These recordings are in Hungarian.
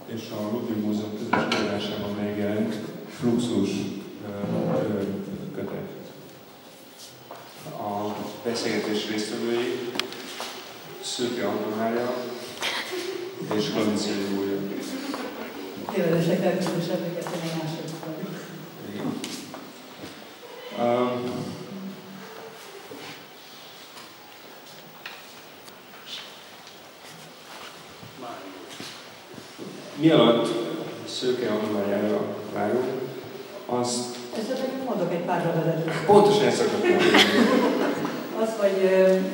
és a Ludwig Múzeum közös kiadásában megjelent Fluxus kötet. A beszélgetés résztvevői Szőke Anna Mária és Glanci Júlia. Tévedesek legkülönösebbeket, hogy egy második vagyok. Mi alatt Szőke Anna Máriára várunk, azt... Esetleg mondok egy pár ragadat. Pontosan ezt akartam mondani. Az, hogy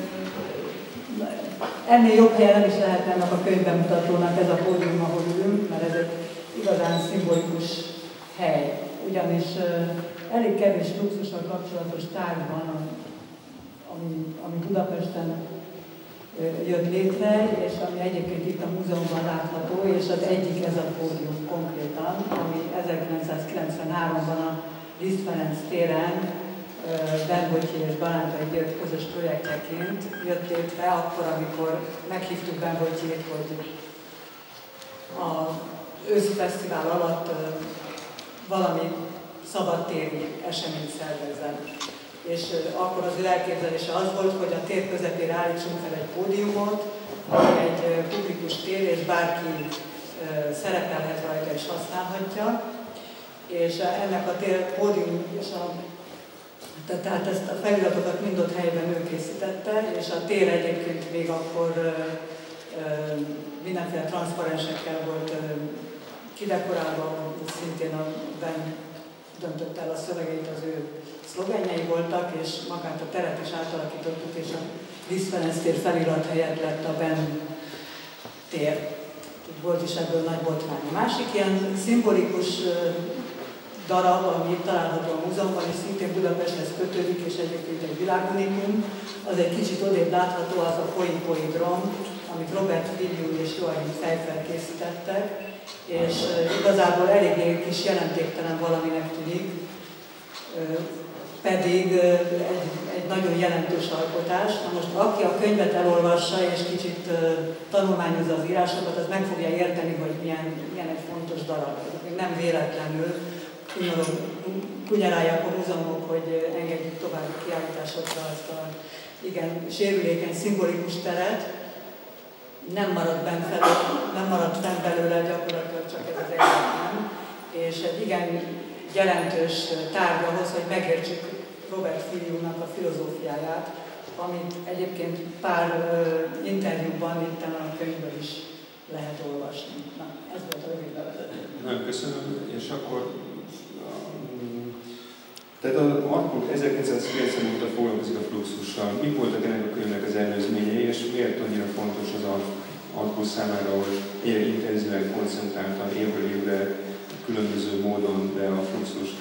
ennél jobb helyen nem is lehetne ennek a könyvbemutatónak ez a pódium, ahol ülünk, mert ez egy igazán szimbolikus hely. Ugyanis elég kevés fluxussal kapcsolatos tárgy van, ami Budapesten jött létre, és ami egyébként itt a múzeumban látható, és az egyik ez a pódium konkrétan, ami 1993-ban a Liszt Ferenc téren Ben Botyi és Balántai György közös projektjeként jött létre, akkor, amikor meghívtuk Ben Botyit, hogy az őszi fesztivál alatt valami szabadtéri eseményt szervezzen. És akkor az ő elképzelése az volt, hogy a tér közepére állítsunk fel egy pódiumot, ami egy publikus tér, és bárki szerepelhet rajta és használhatja. És ennek a tér pódium, és tehát ezt a feliratokat mind ott helyben ő készítette, és a tér egyébként még akkor mindenféle transzparensekkel volt kidekorálva, szintén a Ben döntött el a szövegeit, az ő szlogenjei voltak, és magát a teret is átalakítottuk, és a Liszt Ferenc tér felirat helyett lett a Ben tér. Volt is ebből nagy botrány. A másik ilyen szimbolikus darab, ami itt található a múzeumban, és szintén Budapesthez kötődik, és egyébként egy világunikum, az egy kicsit odébb látható, az a Poipodrom, amit Robert Villius és Joachim Pfeiffer készítettek, és igazából eléggé kis jelentéktelen valaminek tűnik, pedig egy nagyon jelentős alkotás. Na most aki a könyvet elolvassa és kicsit tanulmányozza az írásokat, az meg fogja érteni, hogy milyen egy fontos darab. Még nem véletlenül kunyarálják a múzeumok, hogy engedjük további kiállításokra azt a igen sérülékeny, szimbolikus teret. Nem maradt fenn belőle gyakorlatilag csak ez az egyetlen. És egy igen jelentős tárgy ahhoz, hogy megértsük Robert Villiusnak a filozófiáját, amit egyébként pár interjúban itt a könyvből is lehet olvasni. Na, ez volt a rövid bevezető. Nagyon köszönöm, és akkor tehát az Artpool 1990 óta foglalkozik a fluxussal. Mik voltak ennek a könyvnek az előzményei, és miért annyira fontos az Artpool számára, hogy ilyen intenzíven, koncentráltan, évről évre, különböző módon, de a fluxust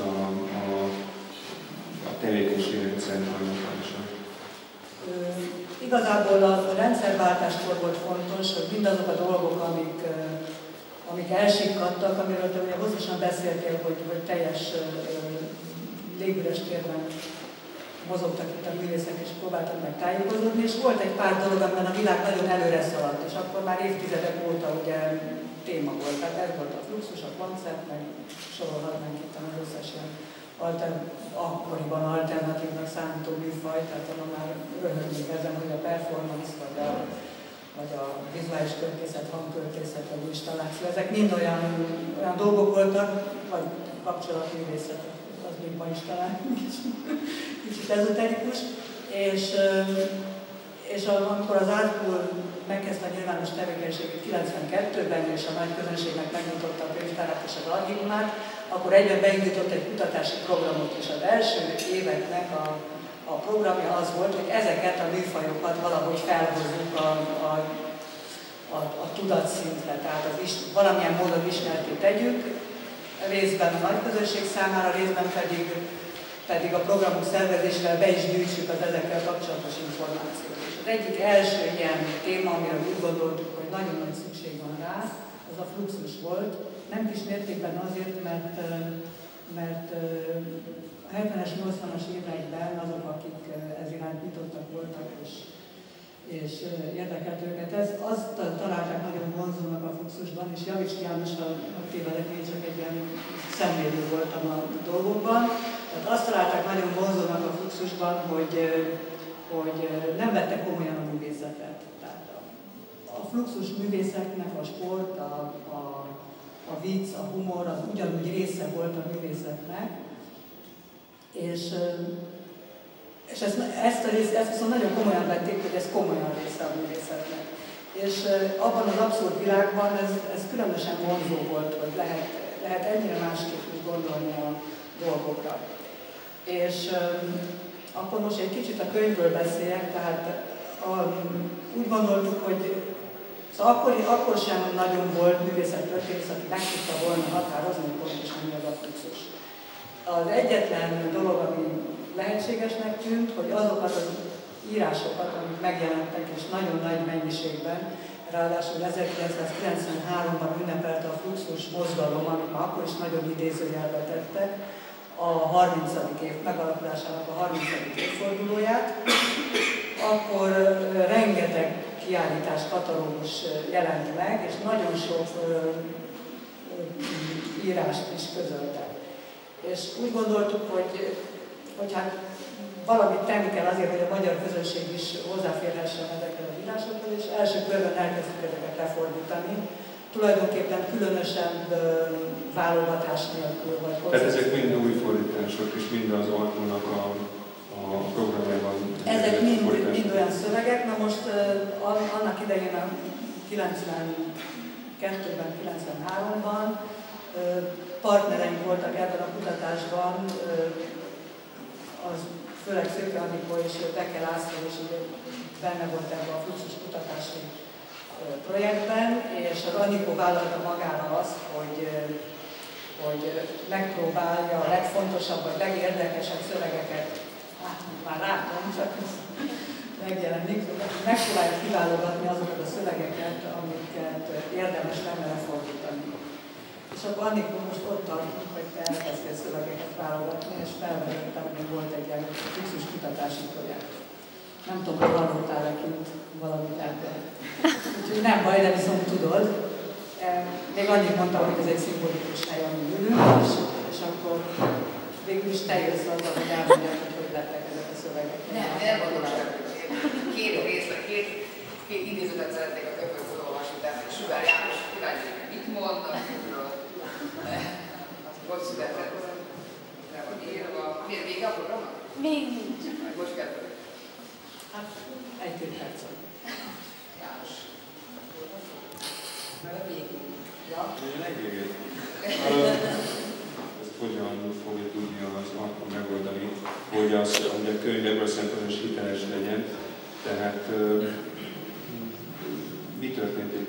a tevékenységnek centrálmatása? Igazából a rendszerváltáskor volt fontos, hogy mindazok a dolgok, amik elsikkadtak, amiről te ugye hosszasan beszéltél, hogy teljes légüres térben mozogtak itt a művészek és próbáltak meg tájékozódni, és volt egy pár dolog, amiben a világ nagyon előre szaladt, és akkor már évtizedek óta ugye téma volt. Tehát ez volt a fluxus, a koncert, meg sorolhatnánk itt az összes ilyen akkoriban alternatívnak számító műfaj, tehát onnan már röhögnék ezen, hogy a performance, vagy a vizuális költészet, hangköltészet, vagy installáció, ezek mind olyan dolgok voltak, vagy kapcsolatművészet, az még ma is talán kicsit ezoterikus, és amikor az Artpool megkezdte a nyilvános tevékenységét 92-ben, és a nagy közönségnek megnyitotta a könyvtárát és az archívumát, akkor egyben beindított egy kutatási programot, és az első éveknek a programja az volt, hogy ezeket a műfajokat valahogy felhozzuk a tudatszintre, tehát valamilyen módon ismerté tegyük, részben a nagy közönség számára, részben pedig a programok szervezésével be is gyűjtsük az ezekkel kapcsolatos információt. És az egyik első ilyen téma, amire úgy gondoltuk, hogy nagyon nagy szükség van rá, az a fluxus volt. Nem kis mértékben azért, mert a 70-es, 80-as években azok, akik ez iránt nyitottak voltak, és és érdekelt őket. Azt találták nagyon vonzónak a Fluxusban, és javíts ki János, ha tévedek, én csak egy ilyen szemlélő voltam a dolgokban. Tehát azt találták nagyon vonzónak a Fluxusban, hogy nem vette komolyan a művészetet. Tehát a Fluxus művészetnek a sport, a vicc, a humor, az ugyanúgy része volt a művészetnek, és ezt viszont nagyon komolyan vették, hogy ez komolyan része a művészetnek. És abban az abszurd világban ez különösen vonzó volt, hogy lehet ennyire másképp is gondolni a dolgokra. És akkor most egy kicsit a könyvről beszéljek, tehát úgy gondoltuk, hogy szóval akkor sem nagyon volt művészettörténész, aki meg tudta volna határozni, hogy pontosan mi az a Fluxus. Az egyetlen dolog, ami lehetségesnek tűnt, hogy azokat az írásokat, amik megjelentek és nagyon nagy mennyiségben, ráadásul 1993-ban ünnepelte a Fluxus mozgalom, amit már akkor is nagyon idézőjelbe tettek, a 30. év megalakulásának a 30. évfordulóját, akkor rengeteg kiállítás, katalógus jelent meg, és nagyon sok írást is közöltek. És úgy gondoltuk, hogy hát valamit tenni kell azért, hogy a magyar közönség is hozzáférhessen ezekhez az írásokhoz, és első körben elkezdtük ezeket lefordítani. Tulajdonképpen különösebb válogatás nélkül vagy hozzá. Tehát ezek mind új fordítások, és mind az Artúnak a programjában. Ezek mind olyan szövegek. Na most annak idején a 92-ben, 93-ban partnereink voltak ebben a kutatásban, az főleg Szőke Anikó és Beke László is benne volt ebben a Fluxus kutatási projektben, és az Anikó vállalta magára azt, hogy megpróbálja a legfontosabb vagy legérdekesebb szövegeket, hát már látom, csak megjelenik, megpróbálja kiválogatni azokat a szövegeket, amiket érdemes lenne lefordítani. És akkor Anikó most ott tartunk, hogy te elkezdtél szövegeket válogatni, és felvezettem, hogy volt egy ilyen Fluxus kutatási projekt. Nem tudom, hogy hallottál-e kint valamit ebből. Úgyhogy nem baj, de viszont tudod. Még annyit mondtam, hogy ez egy szimbolikus hely, amin ülünk, és akkor végül is te jössz azzal, hogy elmondják, hogy lettek ezek a szövegek. Nem mondom csak, két részlet, két idézőtet szeretnék a könyvből olvasni, tehát Sugár János kíváncsi, hogy mit mond a könyvről. Hogy született? Le van írva. Miért vége a programnak? Még nincs. Most kezdődik. Hát, egy-két percet. János. Mert a végén. Ja? Legvégén. Ezt hogyan fogja tudni az Artú megoldani, hogy a könyv ebből a szempontból is hiteles legyen. Tehát mi történt itt?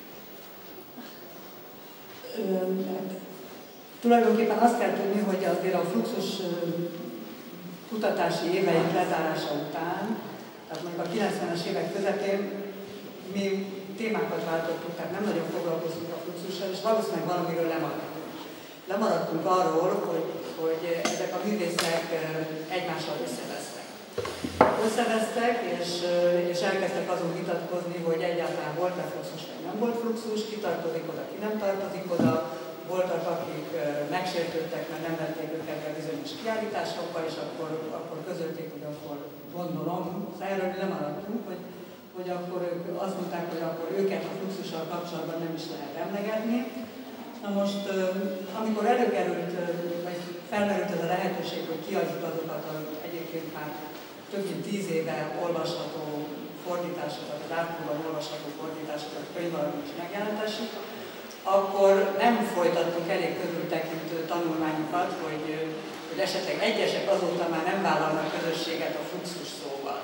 Tulajdonképpen azt kell tudni, hogy azért a Fluxus kutatási éveink lezárása után, tehát mondjuk a 90-es évek közepén mi témákat váltottunk, tehát nem nagyon foglalkoztunk a Fluxussal, és valószínűleg valamiről lemaradtunk. Lemaradtunk arról, hogy ezek a művészek egymással összevesztek, és elkezdtek azon vitatkozni, hogy egyáltalán volt-e Fluxus, vagy nem volt Fluxus, ki tartozik oda, ki nem tartozik oda. Voltak, akik megsértődtek, mert nem vették őket be bizonyos kiállításokkal, és akkor közölték, hogy akkor gondolom, erről lemaradtunk, hogy akkor ők azt mondták, hogy akkor őket a Fluxussal kapcsolatban nem is lehet emlegetni. Na most, amikor előkerült, vagy felmerült ez a lehetőség, hogy kiadjuk azokat egyébként már több mint 10 éve olvasható fordításokat, az Artúban olvasható fordításokat könyv alapon is megjelentessük, akkor nem folytattunk elég körültekintő tanulmányokat, hogy esetleg egyesek azóta már nem vállalnak közösséget a Fluxus szóval.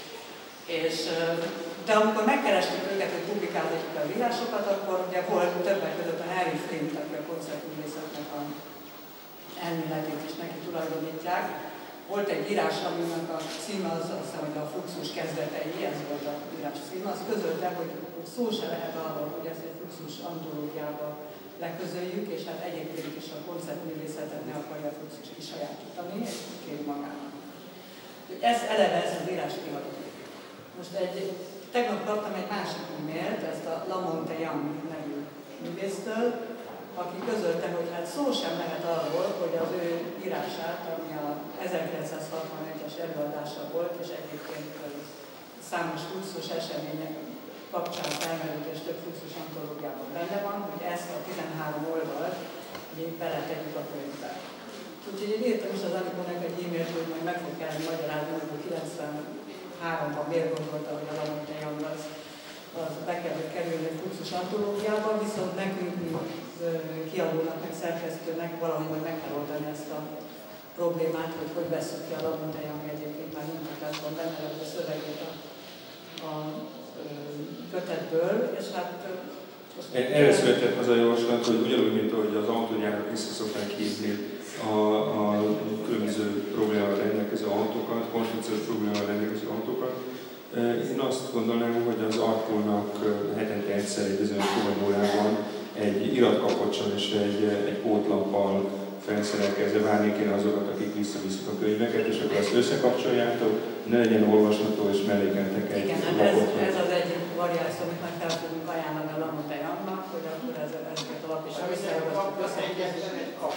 De amikor megkerestük őket, hogy publikáltatjuk az írásokat, akkor ugye volt többek között a Harry Flint, aki a koncertművészetnek a elméletét is neki tulajdonítják. Volt egy írás, aminek a címe azt hiszem, hogy a Fluxus kezdetei, ez volt a írás címe, az közölte, hogy szó se lehet arról, hogy ezt egy Fluxus antológiába leközöljük, és hát egyébként is a koncertművészetet ne akarja a Fluxus kisajátítani, és kér magának. Ez eleve ez az írás kiadott. Most tegnap kaptam egy másik e-mailt, ezt a Lamonte Young nevű művésztől, aki közölte, hogy hát szó sem lehet arról, hogy az ő írását, ami a 1961-es előadása volt, és egyébként számos fluxus események kapcsán felmerült, és több fluxus antológiában benne van, hogy ezt a 13 oldalt még beletegyük a könyvbe. Úgyhogy én írtam is az Anikónak egy e-mailt, hogy majd meg fog kellene magyarázni, hogy 93-ban miért gondolta, hogy a Lamonte Young az be kell kerülni a fluxus antológiába, viszont nekünk, mint kiadónak, meg szerkesztőnek valahogy majd meg kell oldani ezt a problémát, hogy vesszük ki a Lamonte Young egyébként már munkatásban benne levő szövegét a kötetből, és hát... Erre született az a javaslat, hogy ugyanúgy, mint ahogy az autógyárak vissza szokták hívni a különböző problémával rendelkező autókat, konstrukciós problémával rendelkező autókat, én azt gondolnám, hogy az Artpolnak hetente egyszer egy bizonyos fogadórában egy iratkapocsal és egy pótlappal felszerelkezve várni kéne azokat, akik visszaviszik a könyveket, és akkor azt összekapcsoljátok, ne legyen olvasható és mellékeltek egy lapot. Igen, ez az egyik variáció, amit meg fel fogunk ajánlani a Lamonte Youngnak, hogy akkor ezeket a lap is összeegyeztetni.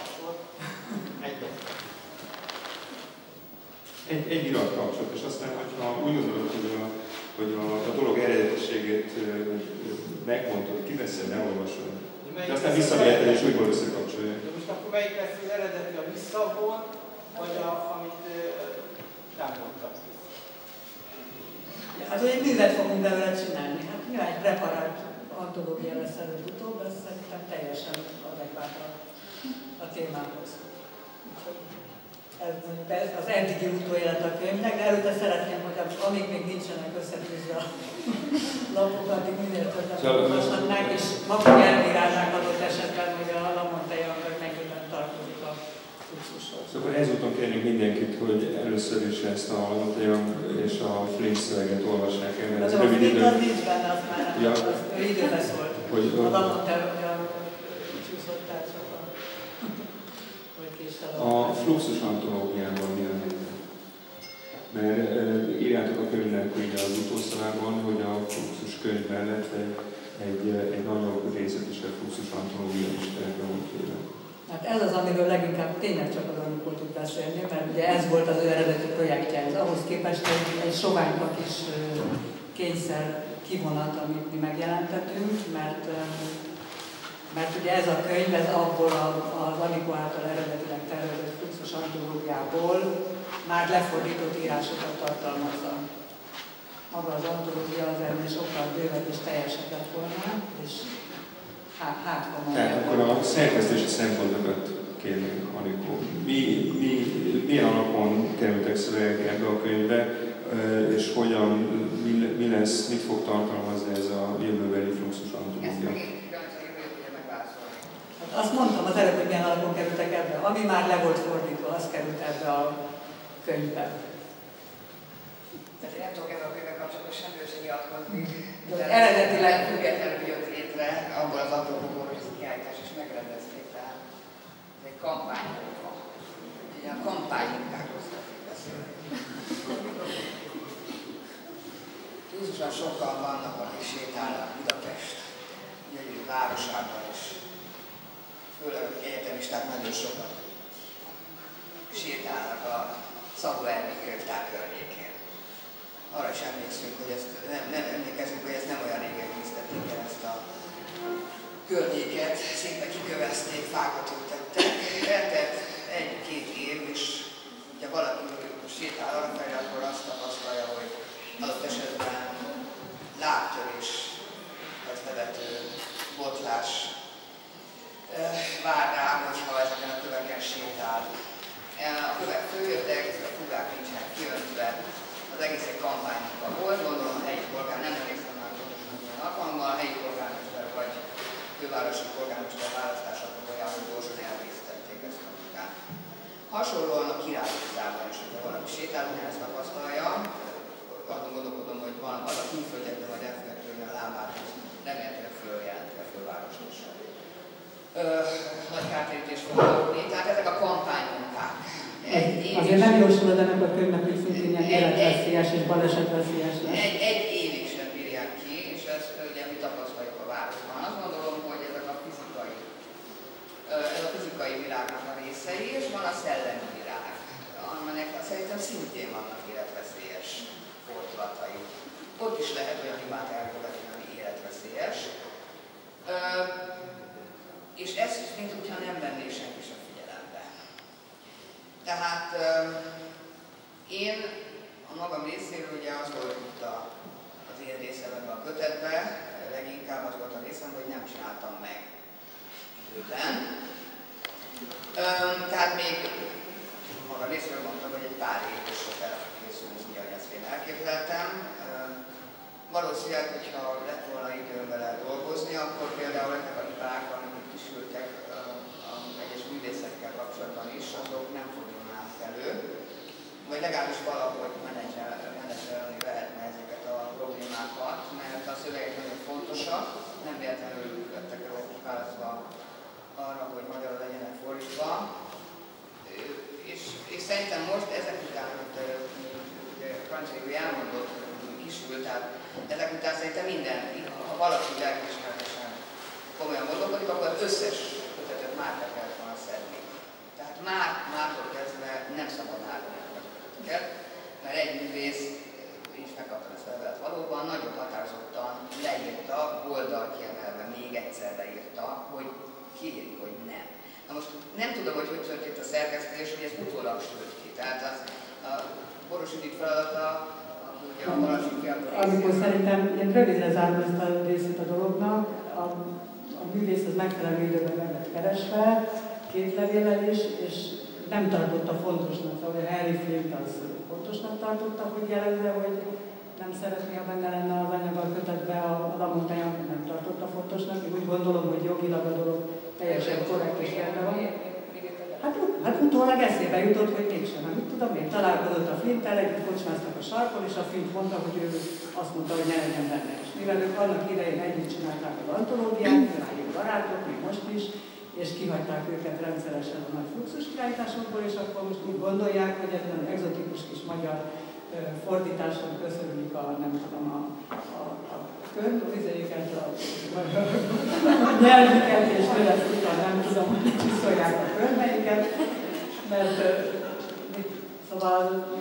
Egy iratkapcsolat, és aztán, ha úgy gondolod, hogy a dolog eredetiségét megmondod, kiveszed, ne olvasod, de aztán visszaviheted és újból összekapcsolja. De most akkor melyik lesz az eredeti, a visszaból, vagy amit nem mondtam? Hát, hogy egy művet fogunk belőle csinálni. Hát nyilván egy preparált antológia lesz előbb-utóbb, ez szerintem teljesen adekvát a témához. Ez az eddigi utóélet a könyvnek, de előtte szeretném, hogy amíg még nincsenek összetűzve a lapok, addig minél többet olvashatnánk, és maguk elbírálnák adott esetben, hogy a Lamonte Young mennyiben tartozik a fluxushoz. Szóval ezúton kérnénk mindenkit, hogy először is ezt a Lamonte Young és a Flint szöveget olvassák el, mert ez rövid idő. Az nincs benne, azt már nem, az ő időbe szólt. A Lamonte Young csúszott el sokan. A fluxus antológiában mi a helyzet? Mert írjátok a könyvnek ugye az utószalában, hogy a fluxus könyv mellett egy nagyobb részlet is a fluxus antológia is terve volt véve. Hát ez az, amiről leginkább tényleg csak az Anikó tud beszélni, mert ugye ez volt az ő eredeti projektje. Ez ahhoz képest egy soványka kis kényszer kivonat, amit mi megjelentettünk, mert ugye ez a könyv, ez abból az Anikó által eredetileg tervezett fluxus antológiából már lefordított írásokat tartalmazza. Maga az antológia az ennél sokkal bővebb és teljesebb lett volna, és hát van. Tehát akkor a szerkesztési szempontokat kérnénk, Anikó. Milyen alapon kerültek szövegek ebbe a könyvbe, és hogyan, mit fog tartalmazni ez a jövőbeli fluxus antológia? Azt mondtam az előbb, hogy milyen alapon kerültek ebbe. Ami már le volt fordítva, az került ebbe a könyvbe. Tehát én nem tudok ebben a könyvvel kapcsolatban semmiről sem nyilatkozni. Eredetileg függetlenül jött létre abból az apropóból, hogy ez a kiállítás is megrendezték. Tehát ez egy kampánymunka. Ugye a kampánymunkákról szeretnék beszélni. Túlzósan sokan vannak, akik sétálnak Budapest gyönyörű városában is. Főleg az egyetemisták nagyon sokat sétálnak a Szabó Ervin könyvtár környékén. Arra is emlékszünk, hogy emlékezünk, hogy ezt nem olyan régen készítették el ezt a környéket, szépen kikövezték, fákat ültettek. Eltelt egy-két év, és ha valaki sétál arrafelé, akkor azt tapasztalja, hogy adott esetben lábtörés, vagy nevető botlás vár rám, hogyha ezeken a köveken sétál. A kövek följöttek, a fugák nincsenek kiöntve, az egész egy kampánymunka volt, gondolom a helyi polgár, nem emlékszem már pontosan milyen alkalommal, a helyi polgármester vagy fővárosi polgármester választásakor olyan, hogy gyorsan elkészítették ezt a munkát. Hasonlóan a Király utcában is, hogyha valaki sétál, ugyanezt tapasztalja, azon gondolkodom, hogy van az a külföldekben vagy elfekvően a lábát, remélhetőleg följelenti a fővárost is. Nagy kártérítés fog adni, tehát ezek a kampánymunkák. Azért nem jósolod ennek a könyvnek, hogy szintén ilyen életveszélyes és balesetveszélyes lesz. Egy világnak a részei, és van a szellemi világ, aminek szerintem szintén vannak életveszélyes fordulatai. Ott is lehet olyan hibát elkövetni, ami életveszélyes. És ezt is, mint hogyha nem venné senki sem figyelembe. Tehát én a magam részéről ugye az volt itt az én részemben a kötetben, leginkább az volt a részem, hogy nem csináltam meg időben. Tehát még maga részéről mondtam, hogy egy pár év is fog elkészülni, ahogy ezt én elképzeltem. Valószínűleg, hogyha lett volna időm vele dolgozni, akkor például ezek a hibák, amik kisültek egyes művészekkel kapcsolatban is, azok nem fordulnának elő, vagy legalábbis valahogy menedzselni lehetne ezeket a problémákat, mert a szövegek nagyon fontosak, nem véletlenül lettek ezek választva arra, hogy magyarul legyenek fordítva. És szerintem most ezek után, amit Francsi elmondott, kisült, tehát ezek után szerintem minden, ha valaki lelkiismeretesen komolyan gondolkodik, akkor az összes kötetet már be kellett volna szedni. Tehát mártól kezdve nem szabad árulni a köteteket, mert egy művész, is megkaptam ezt a levelet valóban, nagyon határozottan leírta, boldal kiemelve még egyszer leírta, hogy kéri, hogy nem. Na most nem tudom, hogy történt a szerkesztés, hogy ez utólag sült ki. Tehát az a Boros Judit feladata, ugye a Malasik amikor szerintem én rövidre zárom ezt a részét a dolognak, a művész az megfelelő időben meg lett keresve, két levéllel is, és nem tartotta fontosnak, ahogy Henry Flint az fontosnak tartotta, hogy jelezze, hogy nem szeretné, ha benne lenne az anyag a kötetbe, a Lamontány nem tartotta fontosnak. Én úgy gondolom, hogy jogilag a dolog teljesen korrekt és rendben van. Hát utólag eszébe jutott, hogy mégsem. Nem tudom, én találkozott a Flinttel, együtt kocsmáztak a sarkon, és a Flint mondta, hogy ő azt mondta, hogy ne legyen benne. És mivel ők annak idején együtt csinálták az antológiát, nagyon barátok, még most is, és kihagyták őket rendszeresen a nagy fluxus kiállításokból, és akkor most úgy gondolják, hogy ez olyan egzotikus kis magyar fordításon köszönjük a, nem tudom, a könyvizéket, a nyelvüket, és fölesztükkel, nem tudom, hogy csiszolják a könyveiket, mert szóval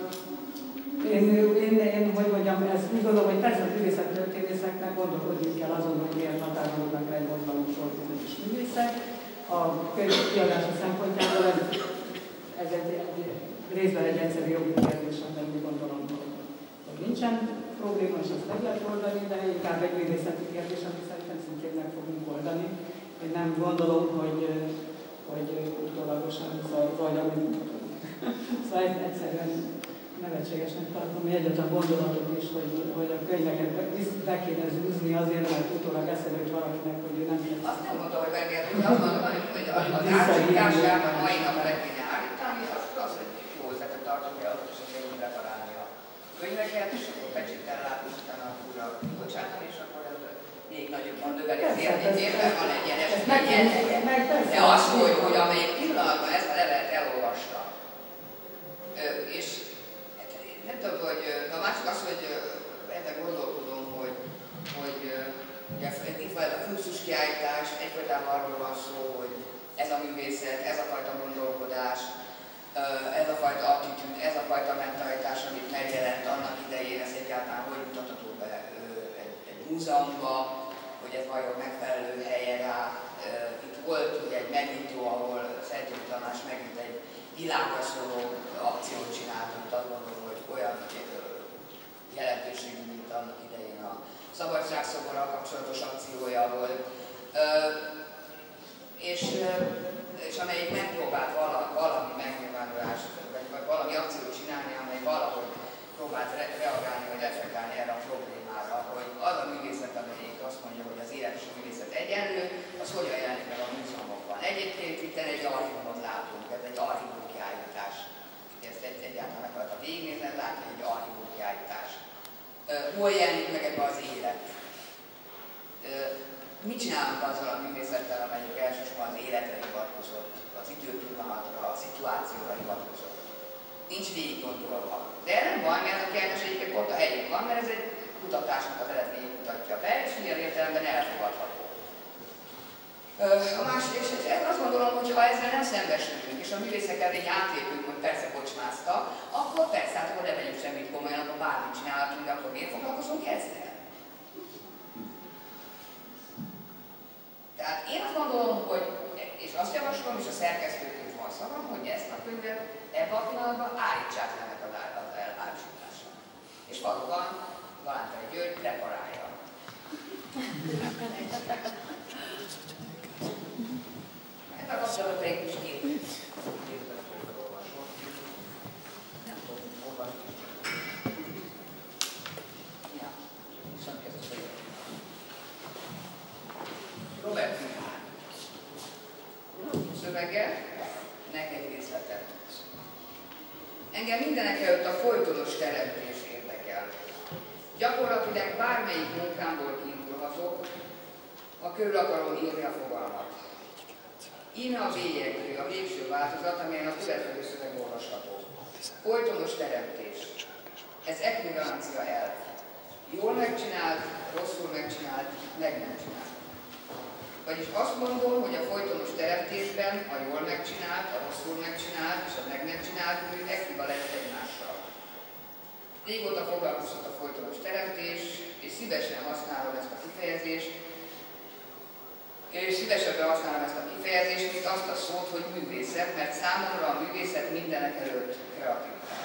én hogy mondjam, ezt úgy gondolom, hogy persze a művészettörténészeknek gondolkodni kell azon, hogy miért határolódnak le egy mondvalósor bizonyos művészek. A könyv kiadása szempontjából ez egy részben egy egyszerű jogi kérdés, amiben úgy gondolom, hogy nincsen probléma, és azt meg lehet oldani, de inkább egy művészeti kérdés, amit szerintem szintén meg fogunk oldani. Én nem gondolom, hogy utólagosan zajlani. Szóval egyszerűen nevetségesnek tartom, hogy egyáltalán gondolatot is, hogy a könyveket be kéne zúzni azért, mert utólag eszembe jut valakinek, hogy ő nem kell. Azt nem mondta, hogy be kell zúzni, azt mondta, hogy az árcsításában mai napra le kéne állítani, az, hogy jó ötletet tartok el, ott is akarunk reparálni a könyveket, és akkor pecséttel látni, utána újra bocsátani, és akkor ez még nagyobban növeli az értékét, mert van egy ilyen eset, de az, hogy amelyik pillanatban ezt a levelet elolvasta, és nem tudom, hogy a másik az, hogy ebben gondolkodom, hogy ugye itt van a fluxus kiállítás, egyfolytában arról van szó, hogy ez a művészet, ez a fajta gondolkodás, ez a fajta attitűd, ez a fajta mentalitás, amit megjelent annak idején, ez egyáltalán hogy mutatható be egy múzeumba, hogy ez vajon megfelelő helye rá. Itt volt ugye egy megnyitó, ahol Szentgyörgyi Tamás megint egy világra szóló akciót csinált, amit azt gondolom, hogy olyan jelentőségű, mint annak idején a Szabadságszoborral kapcsolatos akciója volt. És amelyik megpróbált valami megnyilvánulást, vagy valami akciót csinálni, amely valahogy próbált reagálni, vagy reflektálni erre a problémára, hogy az a művészet, amelyik azt mondja, hogy az élet és a művészet egyenlő, az hogyan jelenik meg a múzeumokban. Egyébként itt egy archívumot látunk, ez egy archívum kiállítás. Ezt egyáltalán meg akartam végignézni, látni egy archívum kiállítás. Hol jelenik meg ebbe az élet? Mit csinálunk azzal a művészettel, amelyik elsősorban az életre hivatkozott, az időpillanatra, a szituációra hivatkozott? Nincs végig gondolva. De nem baj, mert a kiállítás egyébként pont a helyén van, mert ez egy kutatásnak az eredményét mutatja be, és milyen értelemben elfogadható. A másik, és azt gondolom, hogy ha ezzel nem szembesülünk, és a művészek elég átlépünk, hogy persze kocsmázta, akkor persze, hát akkor ne vegyünk semmit komolyan, akkor bármit csinálhatunk, de akkor miért foglalkozunk ezzel? Tehát én azt gondolom, hogy, és azt javaslom, és a szerkesztőtől is van szavam, hogy ezt a könyvet ebben a pillanatban állítsák ennek az elárusításra. És valóban Galántai György preparálja. Ebben a kapcsolatban pedig is két részben fogok olvasni. Nem tudom olvasni. Ja, viszont kezdve vagyok. Robert Mihán. Szövege, neked részletet. Engem mindenekelőtt a folytonos teremtés érdekel. Gyakorlatilag bármelyik munkámból kiindulhatok, ha körül akarom írni a fogalmat. Íme a bélyegű, a végső változat, amelyen a következő szöveg olvasható. Folytonos teremtés. Ez ekvivalencia elv. Jól megcsinált, rosszul megcsinált, meg nem csinált. Vagyis azt mondom, hogy a folytonos teremtésben a jól megcsinált, a rosszul megcsinált és a meg nem csinált mű ekvivalens egymással. Régóta foglalkozott a folytonos teremtés, és szívesen használom ezt a kifejezést, mint azt a szót, hogy művészet, mert számomra a művészet mindenekelőtt kreativitás.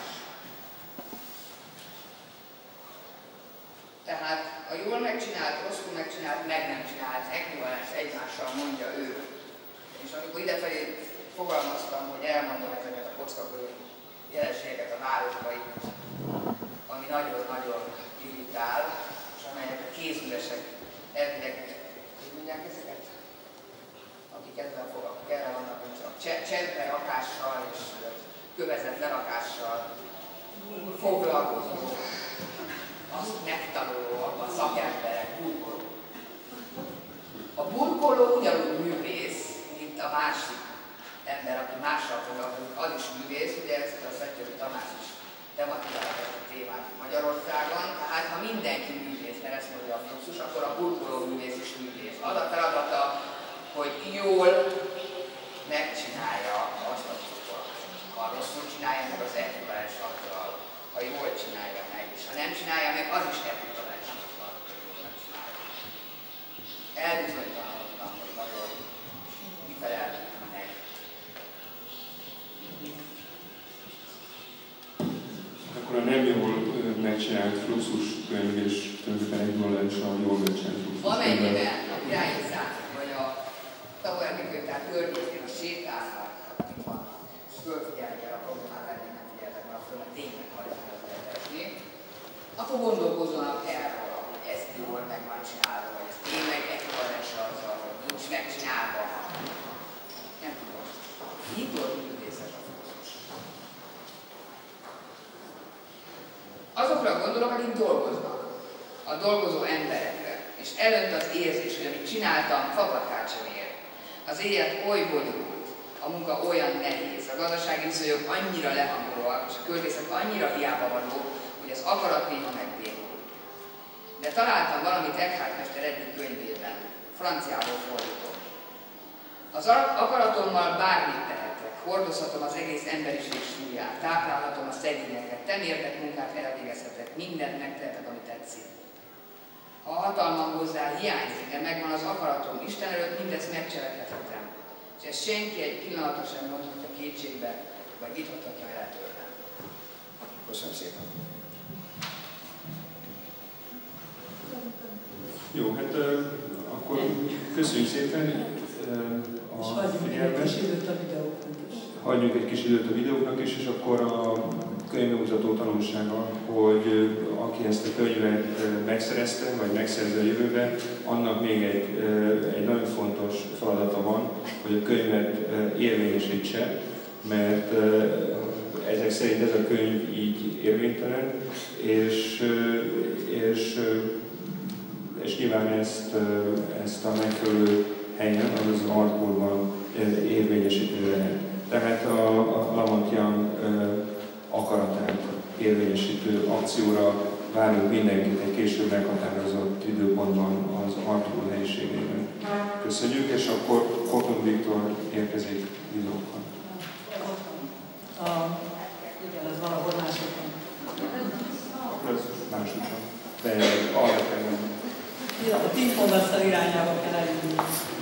Tehát a jól megcsinált, rosszul megcsinált, meg nem csinált, ekvivalens egymással mondja ő. És amikor idefelé fogalmaztam, hogy elmondom ezeket a kockakörű jelenségeket a városbai, ami nagyon-nagyon irritál, és amelyek a kézművesek elvileg, hogy mondják ezeket? Akik ezzel vannak, hogy csak csempe rakással és kövezett lerakással foglalkozó, azt megtanuló, a szakemberek, burkoló. A burkoló ugyanúgy művész, mint a másik ember, aki mással foglalkozik, az is művész, ugye ezt a Szettyöri Tamás is tematizálta ezt a témát Magyarországon, tehát ha mindenki művész, mert ezt mondja a Fluxus, akkor a burkoló művész is művész. Az a feladata, hogy jól megcsinálja azt a burkolást. Ha rosszul csinálja meg, az ekvivalens azzal, ha jól csinálja meg, és ha nem csinálja meg, az is ekvivalens azzal, hogy nem csinálja. Elbizonytalanodtam, hogy nagyon kifelelhető meg. Akkor a nem jól megcsinált Fluxus könyv és tulajdonképpen ekvivalens a jól megcsinált Fluxus könyv. Amennyiben a irányítás, vagy a Tauerni könyvtár környékén a sétálnak, akik vannak, és fölfigyelni kell a problémát, eddig nem figyeltek már föl, mert tényleg majd lehet esni, akkor gondolkozzanak erről, hogy ez jól meg van csinálva, vagy ez tényleg ekvivalens azzal, hogy nincs megcsinálva. Nem tudom. Mitől művészet a Fluxus? Azokra gondolok, akik dolgoznak, a dolgozó emberekre, és elönt az érzés, hogy amit csináltam, fabatkát sem ér. Az élet oly bonyolult, a munka olyan nehéz, a gazdasági viszonyok annyira lehangolóak, és a költészet annyira hiába való, hogy az akarat néha megbénul. De találtam valamit Eckhart mester egyik könyvében, franciából fordítom. Az akaratommal bármit tehetek, hordozhatom az egész emberiség súlyát, táplálhatom a szegényeket, temérdek munkát elvégezhetek, mindent megtehetek, ami tetszik. Ha a hatalmam hozzá hiányzik, de megvan az akaratom, Isten előtt mindezt megcselekedhetem, és ezt senki egy pillanatra sem mondhatja kétségbe, vagy vitathatja el tőlem. Köszönöm szépen! Jó, hát akkor köszönjük szépen a figyelmet. Hagyjunk egy kis időt a videóknak is, és akkor a könyvbemutató tanulsága, hogy aki ezt a könyvet megszerezte, vagy megszerzi a jövőben, annak még egy nagyon fontos feladata van, hogy a könyvet érvényesítse, mert ezek szerint ez a könyv így érvénytelen, és nyilván ezt a megfelelő helyen, azaz az Artpoolban érvényesíteni lehet. Tehát a Lamontian akaratát érvényesítő akcióra várunk mindenkit egy később meghatározott időpontban az Artúr helyiségében. Köszönjük, és akkor Koton Viktor érkezik videókkal. Igen, ez valahol másokon. Ez másokon. De arra kell menni. A pingpong irányába kell eljönni.